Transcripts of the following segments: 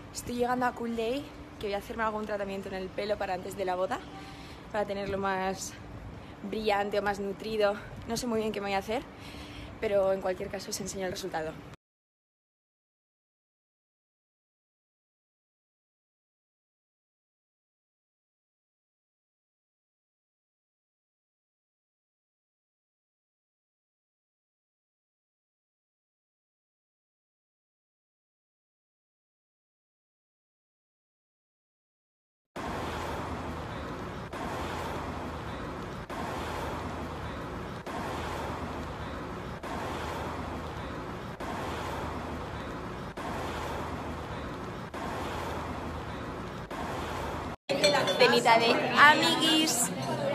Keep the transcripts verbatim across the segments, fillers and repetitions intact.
Estoy llegando a Cool Day, que voy a hacerme algún tratamiento en el pelo para antes de la boda, para tenerlo más brillante o más nutrido. No sé muy bien qué me voy a hacer, pero en cualquier caso os enseño el resultado. Cenita de amiguis.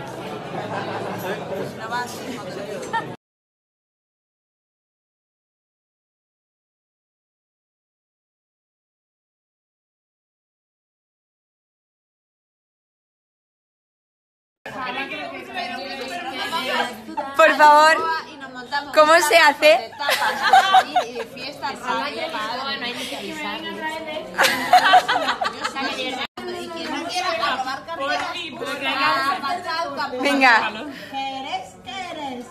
Por favor, ¿cómo se hace? Venga. ¿Qué eres? ¿Qué eres?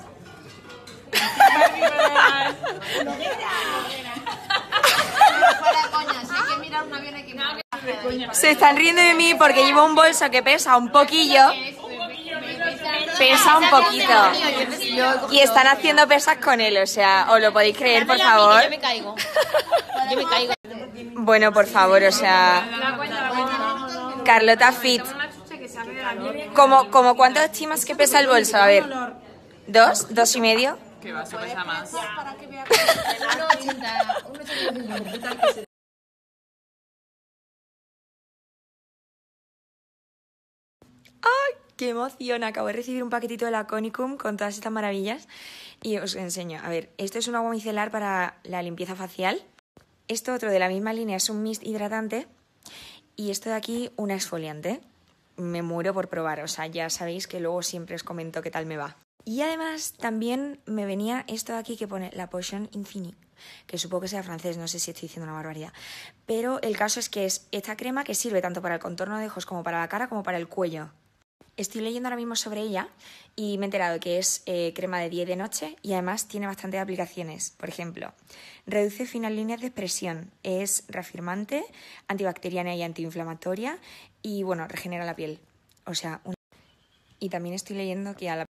Fuera coña, si hay que mirar un avión hay que mirar. Se están riendo de mí porque llevo un bolso que pesa un poquillo. Pesa un poquito. Y están haciendo pesas con él, o sea, ¿os lo podéis creer, por favor? Yo me caigo. Yo me caigo. Bueno, por favor, o sea... Carlota Fit. ¿Cómo, cómo cuánto estimas que pesa el bolso? A ver. ¿Dos? ¿Dos y medio? Que va, se pesa más. ¡Ay, qué emoción! Acabo de recibir un paquetito de la Conicum con todas estas maravillas y os enseño. A ver, esto es un agua micelar para la limpieza facial. Esto otro de la misma línea es un mist hidratante y esto de aquí una exfoliante. Me muero por probar, o sea, ya sabéis que luego siempre os comento qué tal me va. Y además también me venía esto de aquí que pone la Potion Infinite, que supongo que sea francés, no sé si estoy diciendo una barbaridad. Pero el caso es que es esta crema que sirve tanto para el contorno de ojos como para la cara como para el cuello. Estoy leyendo ahora mismo sobre ella y me he enterado que es eh, crema de día y de noche y además tiene bastantes aplicaciones. Por ejemplo, reduce finas líneas de expresión, es reafirmante, antibacteriana y antiinflamatoria y bueno, regenera la piel. O sea, un... y también estoy leyendo que a la